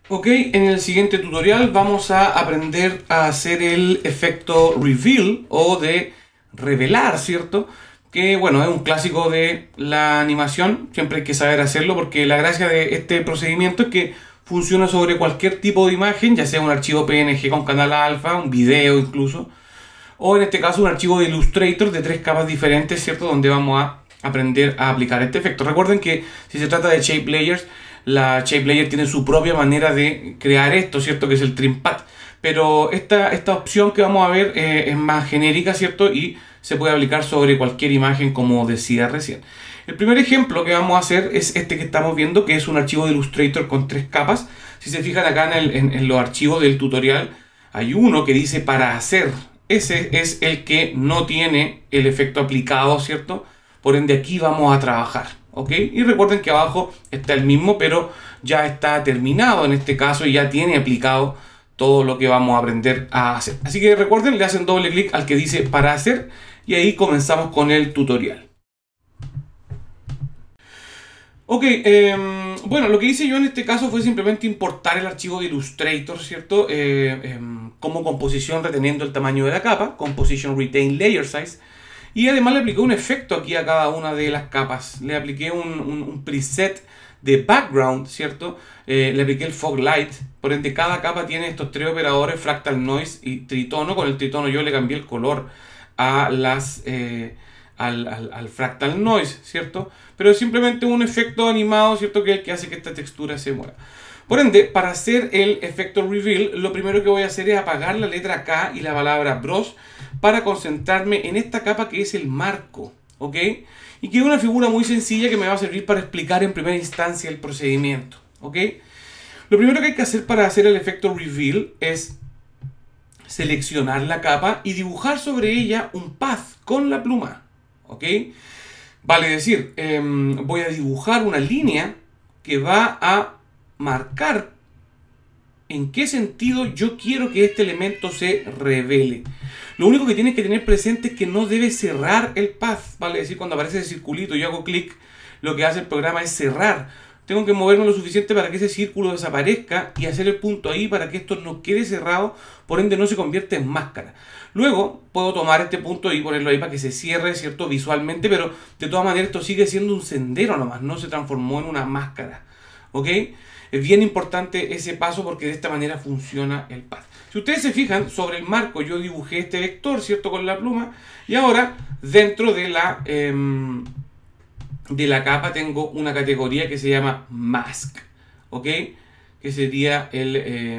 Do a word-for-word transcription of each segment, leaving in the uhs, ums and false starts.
Ok, en el siguiente tutorial vamos a aprender a hacer el efecto reveal o de revelar, ¿cierto? Que bueno, es un clásico de la animación, siempre hay que saber hacerlo porque la gracia de este procedimiento es que funciona sobre cualquier tipo de imagen, ya sea un archivo P N G con canal alfa, un video incluso, o en este caso un archivo de Illustrator de tres capas diferentes, ¿cierto? Donde vamos a aprender a aplicar este efecto. Recuerden que si se trata de Shape Layers, la Shape Layer tiene su propia manera de crear esto, ¿cierto? Que es el Trim Pad. Pero esta, esta opción que vamos a ver eh, es más genérica, ¿cierto? Y se puede aplicar sobre cualquier imagen, como decía recién. El primer ejemplo que vamos a hacer es este que estamos viendo, que es un archivo de Illustrator con tres capas. Si se fijan acá en, el, en, en los archivos del tutorial, hay uno que dice para hacer. Ese es el que no tiene el efecto aplicado, ¿cierto? Por ende aquí vamos a trabajar, ¿ok? Y recuerden que abajo está el mismo, pero ya está terminado en este caso y ya tiene aplicado todo lo que vamos a aprender a hacer. Así que recuerden, le hacen doble clic al que dice para hacer y ahí comenzamos con el tutorial. Ok, eh, bueno, lo que hice yo en este caso fue simplemente importar el archivo de Illustrator, ¿cierto? Eh, eh, como composición reteniendo el tamaño de la capa, Composition Retain Layer Size. Y además le apliqué un efecto aquí a cada una de las capas. Le apliqué un, un, un preset de background, ¿cierto? Eh, le apliqué el fog light. Por ende, cada capa tiene estos tres operadores, fractal noise y tritono. Con el tritono yo le cambié el color a las... Eh, Al, al, al fractal noise, ¿cierto? Pero es simplemente un efecto animado, ¿cierto? Que es el que hace que esta textura se mueva. Por ende, para hacer el efecto reveal, lo primero que voy a hacer es apagar la letra K y la palabra brush para concentrarme en esta capa que es el marco, ¿ok? Y que es una figura muy sencilla que me va a servir para explicar en primera instancia el procedimiento, ¿ok? Lo primero que hay que hacer para hacer el efecto reveal es seleccionar la capa y dibujar sobre ella un path con la pluma. ¿Ok? Vale decir, eh, voy a dibujar una línea que va a marcar en qué sentido yo quiero que este elemento se revele. Lo único que tienes que tener presente es que no debe cerrar el path. Vale decir, cuando aparece ese circulito y yo hago clic, lo que hace el programa es cerrar. Tengo que moverme lo suficiente para que ese círculo desaparezca y hacer el punto ahí para que esto no quede cerrado, por ende no se convierta en máscara. Luego puedo tomar este punto y ponerlo ahí para que se cierre, ¿cierto? Visualmente, pero de todas maneras esto sigue siendo un sendero nomás, no se transformó en una máscara, ¿ok? Es bien importante ese paso porque de esta manera funciona el path. Si ustedes se fijan, sobre el marco yo dibujé este vector, ¿cierto? Con la pluma, y ahora dentro de la... Eh, de la capa tengo una categoría que se llama mask, ¿ok? Que sería el, eh,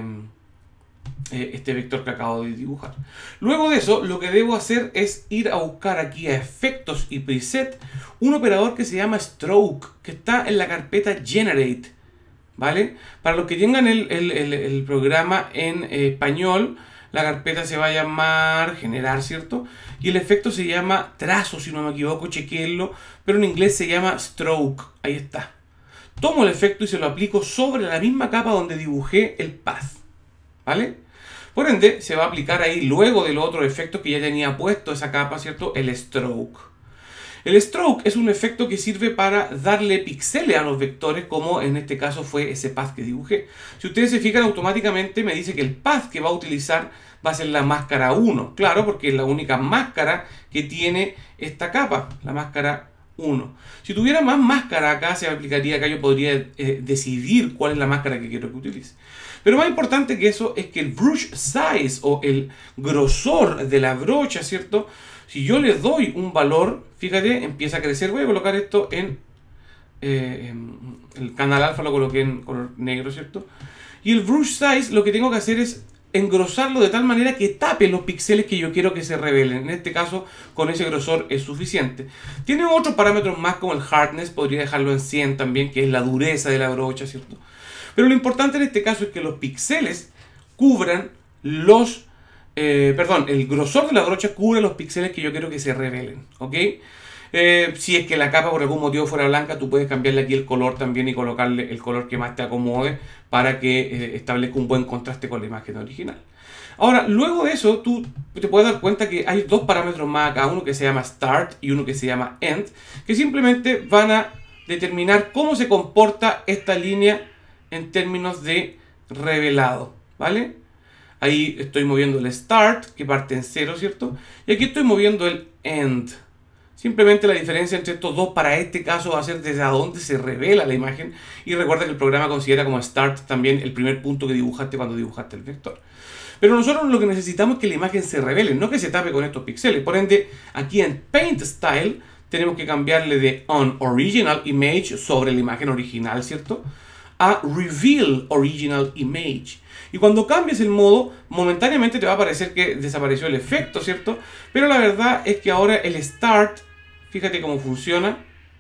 este vector que acabo de dibujar. Luego de eso, lo que debo hacer es ir a buscar aquí a efectos y preset un operador que se llama stroke, que está en la carpeta generate, ¿vale? Para los que tengan el, el, el, el programa en eh, español, la carpeta se va a llamar generar, ¿cierto? Y el efecto se llama trazo, si no me equivoco, chequeenlo, pero en inglés se llama stroke. Ahí está. Tomo el efecto y se lo aplico sobre la misma capa donde dibujé el path, ¿vale? Por ende, se va a aplicar ahí, luego de los otros efectos que ya tenía puesto esa capa, ¿cierto? El stroke. El stroke es un efecto que sirve para darle píxeles a los vectores, como en este caso fue ese path que dibujé. Si ustedes se fijan, automáticamente me dice que el path que va a utilizar va a ser la máscara uno. Claro, porque es la única máscara que tiene esta capa, la máscara uno. Si tuviera más máscara acá, se aplicaría acá, yo podría eh, decidir cuál es la máscara que quiero que utilice. Pero más importante que eso es que el brush size o el grosor de la brocha, ¿cierto? Si yo le doy un valor, fíjate, empieza a crecer. Voy a colocar esto en, eh, en el canal alfa, lo coloqué en color negro, ¿cierto? Y el brush size lo que tengo que hacer es engrosarlo de tal manera que tape los píxeles que yo quiero que se revelen. En este caso, con ese grosor es suficiente. Tiene otros parámetros más como el hardness, podría dejarlo en cien también, que es la dureza de la brocha, ¿cierto? Pero lo importante en este caso es que los píxeles cubran los... Eh, perdón, el grosor de la brocha cubre los píxeles que yo quiero que se revelen, ¿ok? Eh, si es que la capa por algún motivo fuera blanca, tú puedes cambiarle aquí el color también y colocarle el color que más te acomode para que eh, establezca un buen contraste con la imagen original. Ahora, luego de eso, tú te puedes dar cuenta que hay dos parámetros más acá, uno que se llama Start y uno que se llama End, que simplemente van a determinar cómo se comporta esta línea en términos de revelado, ¿vale? Ahí estoy moviendo el start, que parte en cero, ¿cierto? Y aquí estoy moviendo el end. Simplemente la diferencia entre estos dos para este caso va a ser desde a dónde se revela la imagen. Y recuerda que el programa considera como start también el primer punto que dibujaste cuando dibujaste el vector. Pero nosotros lo que necesitamos es que la imagen se revele, no que se tape con estos píxeles. Por ende, aquí en Paint Style tenemos que cambiarle de On Original Image sobre la imagen original, ¿cierto? A Reveal Original Image. Y cuando cambies el modo, momentáneamente te va a parecer que desapareció el efecto, ¿cierto? Pero la verdad es que ahora el Start, fíjate cómo funciona,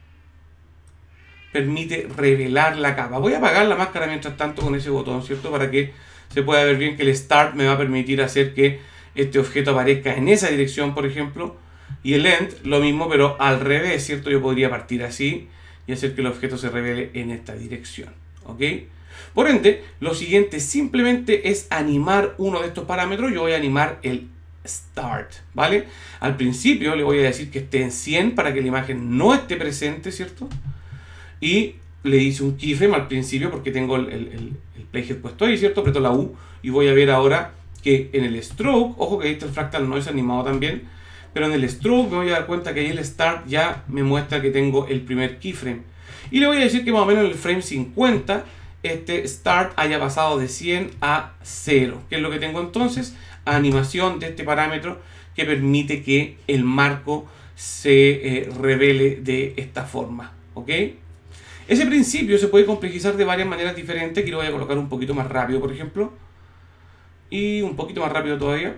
permite revelar la capa. Voy a apagar la máscara mientras tanto con ese botón, ¿cierto? Para que se pueda ver bien que el Start me va a permitir hacer que este objeto aparezca en esa dirección, por ejemplo. Y el End, lo mismo, pero al revés, ¿cierto? Yo podría partir así y hacer que el objeto se revele en esta dirección, ¿ok? Por ende, lo siguiente simplemente es animar uno de estos parámetros. Yo voy a animar el Start, ¿vale? Al principio le voy a decir que esté en cien para que la imagen no esté presente, ¿cierto? Y le hice un keyframe al principio porque tengo el, el, el, el playhead puesto ahí, ¿cierto? Aprieto la U y voy a ver ahora que en el stroke, ojo que ahí está el fractal noise animado también, pero en el stroke me voy a dar cuenta que ahí el Start ya me muestra que tengo el primer keyframe. Y le voy a decir que más o menos en el frame cincuenta este Start haya pasado de cien a cero. ¿Qué es lo que tengo entonces? Animación de este parámetro que permite que el marco se eh, revele de esta forma, ¿ok? Ese principio se puede complejizar de varias maneras diferentes. Aquí lo voy a colocar un poquito más rápido, por ejemplo. Y un poquito más rápido todavía.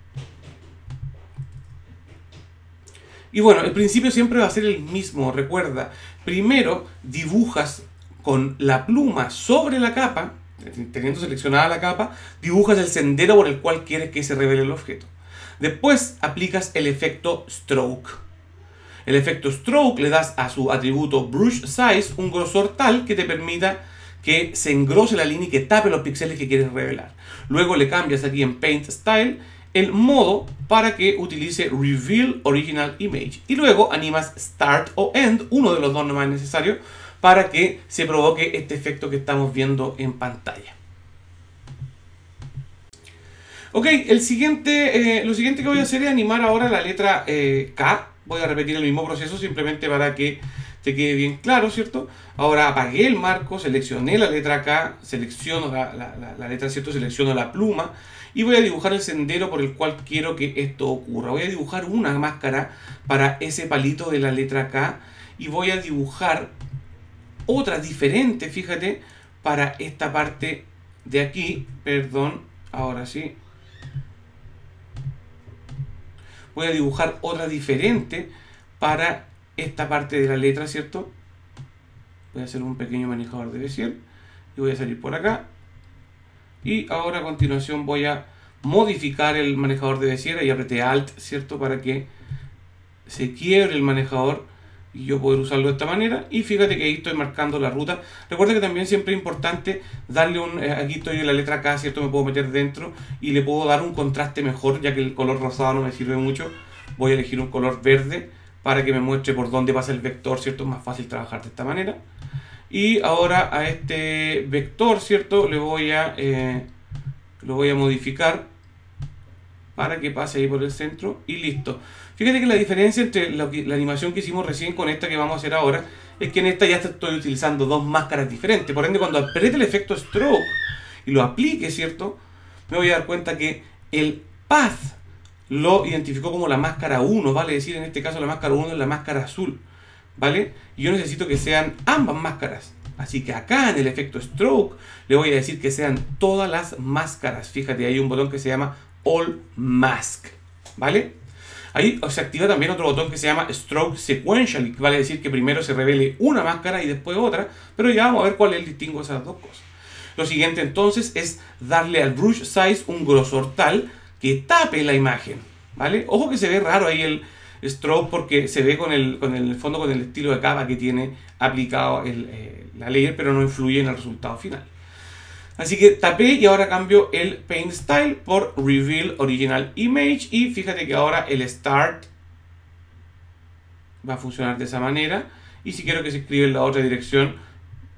Y bueno, el principio siempre va a ser el mismo, recuerda. Primero dibujas con la pluma sobre la capa, teniendo seleccionada la capa, dibujas el sendero por el cual quieres que se revele el objeto. Después aplicas el efecto Stroke. El efecto Stroke le das a su atributo Brush Size un grosor tal que te permita que se engrose la línea y que tape los píxeles que quieres revelar. Luego le cambias aquí en Paint Style el modo para que utilice Reveal Original Image. Y luego animas Start o End, uno de los dos nomás necesario, para que se provoque este efecto que estamos viendo en pantalla. Ok, el siguiente, eh, lo siguiente que voy a hacer es animar ahora la letra eh, K. Voy a repetir el mismo proceso simplemente para que te quede bien claro, ¿cierto? Ahora apagué el marco, seleccioné la letra K, selecciono la, la, la, la letra, ¿cierto? Selecciono la pluma y voy a dibujar el sendero por el cual quiero que esto ocurra. Voy a dibujar una máscara para ese palito de la letra K y voy a dibujar otra diferente, fíjate, para esta parte de aquí, perdón, ahora sí. Voy a dibujar otra diferente para esta parte de la letra, ¿cierto? Voy a hacer un pequeño manejador de Bezier y voy a salir por acá. Y ahora a continuación voy a modificar el manejador de Bezier y apreté Alt, ¿cierto? Para que se quiebre el manejador y yo poder usarlo de esta manera. Y fíjate que ahí estoy marcando la ruta. Recuerda que también siempre es importante darle un... Eh, aquí estoy en la letra K, ¿cierto? Me puedo meter dentro y le puedo dar un contraste mejor, ya que el color rosado no me sirve mucho. Voy a elegir un color verde para que me muestre por dónde pasa el vector, ¿cierto? Es más fácil trabajar de esta manera. Y ahora a este vector, ¿cierto? Le voy a... Eh, lo voy a modificar para que pase ahí por el centro y listo. Fíjate que la diferencia entre lo que, la animación que hicimos recién con esta que vamos a hacer ahora es que en esta ya estoy utilizando dos máscaras diferentes. Por ende, cuando apriete el efecto Stroke y lo aplique, ¿cierto? Me voy a dar cuenta que el Path lo identificó como la máscara uno, ¿vale? Es decir, en este caso la máscara uno es la máscara azul, ¿vale? Y yo necesito que sean ambas máscaras. Así que acá en el efecto Stroke le voy a decir que sean todas las máscaras. Fíjate, hay un botón que se llama All Mask, ¿vale? Ahí se activa también otro botón que se llama Stroke Sequentially, que vale decir que primero se revele una máscara y después otra, pero ya vamos a ver cuál es el distingo de esas dos cosas. Lo siguiente entonces es darle al Brush Size un grosor tal que tape la imagen, ¿vale? Ojo que se ve raro ahí el Stroke porque se ve con el, con el fondo, con el estilo de capa que tiene aplicado el, eh, la layer, pero no influye en el resultado final. Así que tapé y ahora cambio el Paint Style por Reveal Original Image y fíjate que ahora el Start va a funcionar de esa manera y si quiero que se escriba en la otra dirección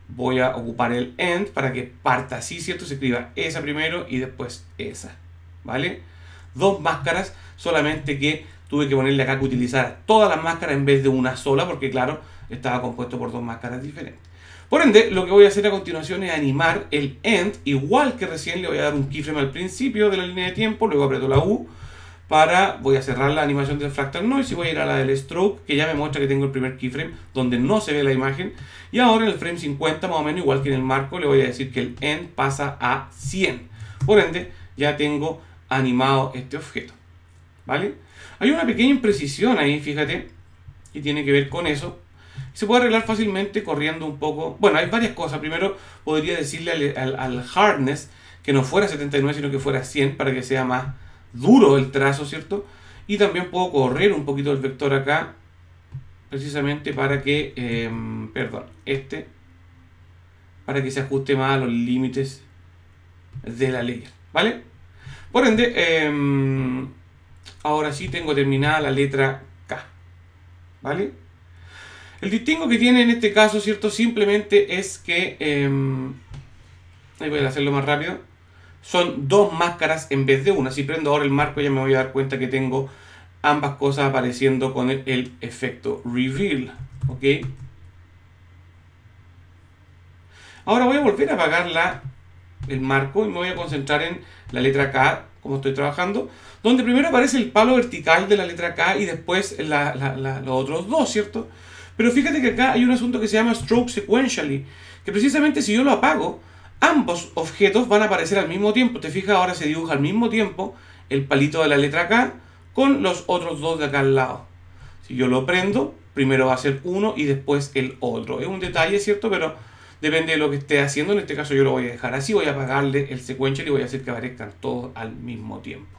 voy a ocupar el end para que parta así, ¿cierto? Se escriba esa primero y después esa, ¿vale? Dos máscaras, solamente que tuve que ponerle acá que utilizar todas las máscaras en vez de una sola, porque claro, estaba compuesto por dos máscaras diferentes. Por ende, lo que voy a hacer a continuación es animar el end, igual que recién le voy a dar un keyframe al principio de la línea de tiempo, luego aprieto la U, para, voy a cerrar la animación del fractal noise y voy a ir a la del stroke, que ya me muestra que tengo el primer keyframe, donde no se ve la imagen, y ahora en el frame cincuenta, más o menos igual que en el marco, le voy a decir que el end pasa a cien. Por ende, ya tengo animado este objeto, ¿vale? Hay una pequeña imprecisión ahí, fíjate, y tiene que ver con eso. Se puede arreglar fácilmente corriendo un poco. Bueno, hay varias cosas. Primero, podría decirle al, al, al hardness que no fuera setenta y nueve, sino que fuera cien, para que sea más duro el trazo, ¿cierto? Y también puedo correr un poquito el vector acá, precisamente para que, eh, perdón, este, para que se ajuste más a los límites de la layer, ¿vale? Por ende, eh, ahora sí tengo terminada la letra K, ¿vale? El distingo que tiene en este caso, ¿cierto? Simplemente es que, eh, ahí voy a hacerlo más rápido, son dos máscaras en vez de una. Si prendo ahora el marco ya me voy a dar cuenta que tengo ambas cosas apareciendo con el, el efecto reveal, ¿ok? Ahora voy a volver a apagar la, el marco y me voy a concentrar en la letra K, como estoy trabajando, donde primero aparece el palo vertical de la letra K y después la, la, la, los otros dos, ¿cierto? Pero fíjate que acá hay un asunto que se llama stroke sequentially, que precisamente si yo lo apago, ambos objetos van a aparecer al mismo tiempo. Te fijas, ahora se dibuja al mismo tiempo el palito de la letra K con los otros dos de acá al lado. Si yo lo prendo, primero va a ser uno y después el otro. Es un detalle, ¿cierto? Pero depende de lo que esté haciendo. En este caso yo lo voy a dejar así, voy a apagarle el sequential y voy a hacer que aparezcan todos al mismo tiempo.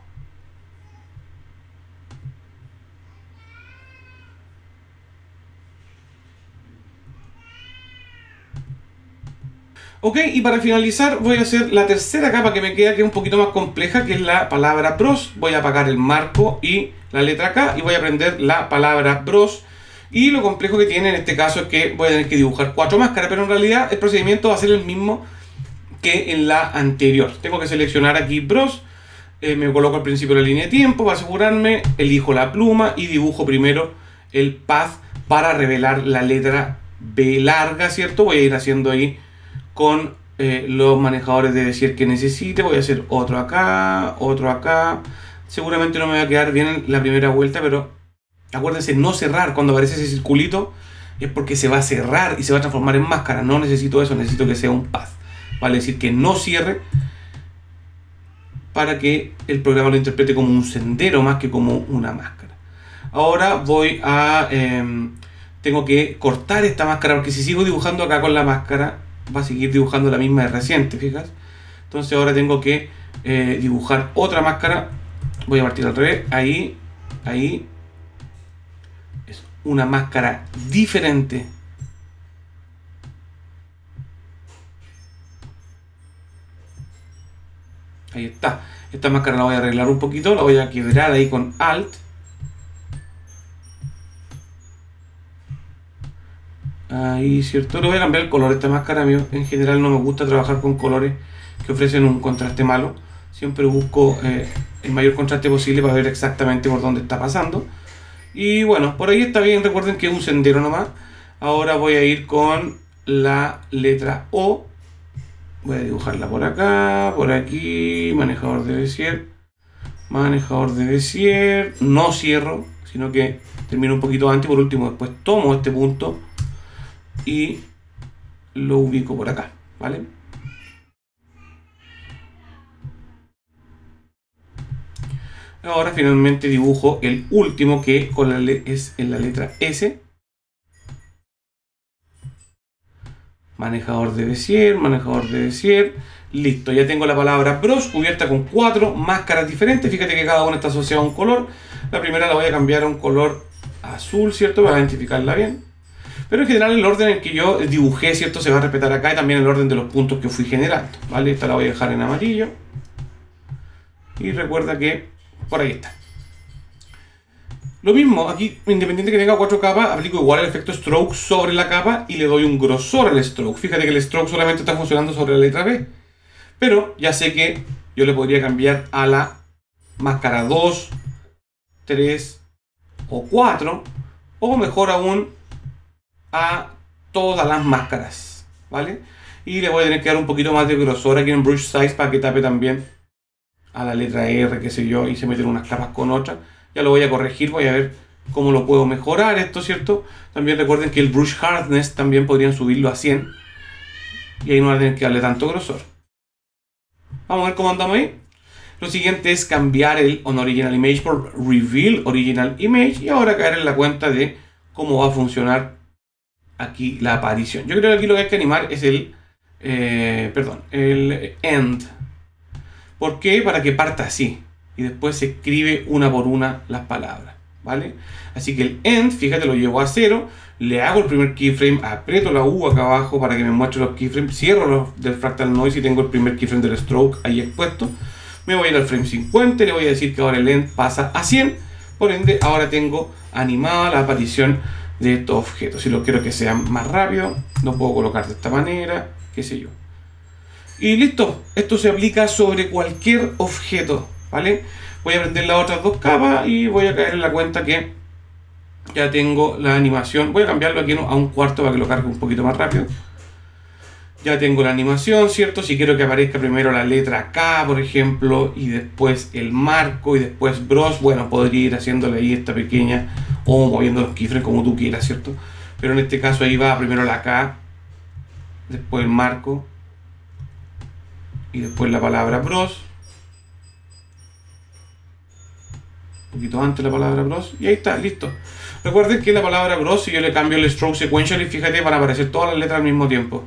Ok, y para finalizar voy a hacer la tercera capa que me queda, que es un poquito más compleja, que es la palabra bros. Voy a apagar el marco y la letra K y voy a prender la palabra bros. Y lo complejo que tiene en este caso es que voy a tener que dibujar cuatro máscaras, pero en realidad el procedimiento va a ser el mismo que en la anterior. Tengo que seleccionar aquí bros, eh, me coloco al principio de la línea de tiempo para asegurarme, elijo la pluma y dibujo primero el path para revelar la letra B larga, ¿cierto? Voy a ir haciendo ahí con eh, los manejadores de Bezier que necesite. Voy a hacer otro acá, otro acá. Seguramente no me va a quedar bien en la primera vuelta, pero acuérdense no cerrar. Cuando aparece ese circulito es porque se va a cerrar y se va a transformar en máscara. No necesito eso, necesito que sea un path. Vale decir que no cierre para que el programa lo interprete como un sendero más que como una máscara. Ahora voy a... Eh, tengo que cortar esta máscara, porque si sigo dibujando acá con la máscara va a seguir dibujando la misma de reciente, fijas. Entonces ahora tengo que eh, dibujar otra máscara. Voy a partir al revés, ahí, ahí. Es una máscara diferente. Ahí está. Esta máscara la voy a arreglar un poquito, la voy a quebrar ahí con Alt. Ahí, ¿cierto? Le voy a cambiar el color de esta máscara. A mí en general no me gusta trabajar con colores que ofrecen un contraste malo. Siempre busco eh, el mayor contraste posible para ver exactamente por dónde está pasando. Y bueno, por ahí está bien. Recuerden que es un sendero nomás. Ahora voy a ir con la letra O. Voy a dibujarla por acá, por aquí. Manejador de Bezier. Manejador de Bezier. No cierro, sino que termino un poquito antes. Por último, después tomo este punto y lo ubico por acá, ¿vale? Ahora finalmente dibujo el último, que con la es en la letra S. Manejador de Bezier, manejador de Bezier. Listo, ya tengo la palabra bros cubierta con cuatro máscaras diferentes. Fíjate que cada una está asociada a un color. La primera la voy a cambiar a un color azul, ¿cierto? Para identificarla bien. Pero en general el orden en que yo dibujé, ¿cierto? Se va a respetar acá, y también el orden de los puntos que fui generando, ¿vale? Esta la voy a dejar en amarillo. Y recuerda que por ahí está. Lo mismo, aquí, independiente que tenga cuatro capas, aplico igual el efecto stroke sobre la capa y le doy un grosor al stroke. Fíjate que el stroke solamente está funcionando sobre la letra B. Pero ya sé que yo le podría cambiar a la máscara dos, tres o cuatro, o mejor aún, a todas las máscaras, ¿vale? Y le voy a tener que dar un poquito más de grosor aquí en Brush Size para que tape también a la letra R, qué sé yo, y se meten unas capas con otras. Ya lo voy a corregir, voy a ver cómo lo puedo mejorar esto, ¿cierto? También recuerden que el Brush Hardness también podrían subirlo a cien. Y ahí no van a tener que darle tanto grosor. Vamos a ver cómo andamos ahí. Lo siguiente es cambiar el On Original Image por Reveal Original Image. Y ahora caer en la cuenta de cómo va a funcionar aquí la aparición. Yo creo que aquí lo que hay que animar es el... Eh, perdón, el End. ¿Por qué? Para que parta así. Y después se escribe una por una las palabras, ¿vale? Así que el End, fíjate, lo llevo a cero, le hago el primer keyframe, aprieto la U acá abajo para que me muestre los keyframes, cierro los del Fractal Noise y tengo el primer keyframe del stroke ahí expuesto. Me voy a ir al frame cincuenta y le voy a decir que ahora el End pasa a cien, por ende ahora tengo animada la aparición de estos objetos. Si lo quiero que sea más rápido, lo puedo colocar de esta manera, qué sé yo. Y listo, esto se aplica sobre cualquier objeto, ¿vale? Voy a prender las otras dos capas y voy a caer en la cuenta que ya tengo la animación. Voy a cambiarlo aquí a un cuarto para que lo cargue un poquito más rápido. Ya tengo la animación, ¿cierto? Si quiero que aparezca primero la letra K, por ejemplo, y después el marco y después Bros, bueno, podría ir haciéndole ahí esta pequeña o moviendo los keyframes como tú quieras, ¿cierto? Pero en este caso ahí va primero la K, después el marco y después la palabra Bros. Un poquito antes la palabra Bros. Y ahí está, listo. Recuerden que la palabra Bros, si yo le cambio el stroke sequential, y fíjate, van a aparecer todas las letras al mismo tiempo.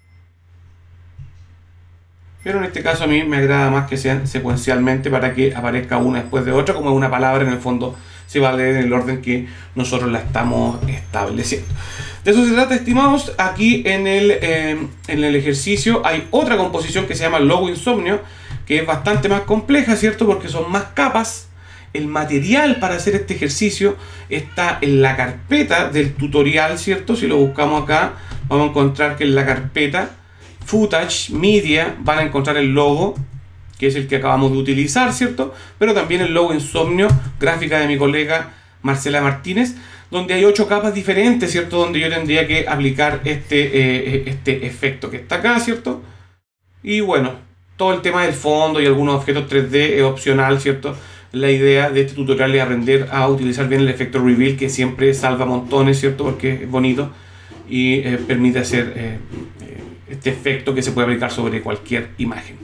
Pero en este caso a mí me agrada más que sean secuencialmente para que aparezca una después de otra. Como es una palabra, en el fondo se va a leer en el orden que nosotros la estamos estableciendo. De eso se trata, estimados. Aquí en el, eh, en el ejercicio hay otra composición que se llama Logo Insomnio, que es bastante más compleja, ¿cierto? Porque son más capas. El material para hacer este ejercicio está en la carpeta del tutorial, ¿cierto? Si lo buscamos acá, vamos a encontrar que en la carpeta Footage, Media, van a encontrar el logo, que es el que acabamos de utilizar, ¿cierto? Pero también el logo Insomnio, gráfica de mi colega Marcela Martínez, donde hay ocho capas diferentes, ¿cierto? Donde yo tendría que aplicar este, eh, este efecto que está acá, ¿cierto? Y bueno, todo el tema del fondo y algunos objetos tres D es opcional, ¿cierto? La idea de este tutorial es aprender a utilizar bien el efecto Reveal, que siempre salva montones, ¿cierto? Porque es bonito y eh, permite hacer eh, eh, este efecto que se puede aplicar sobre cualquier imagen.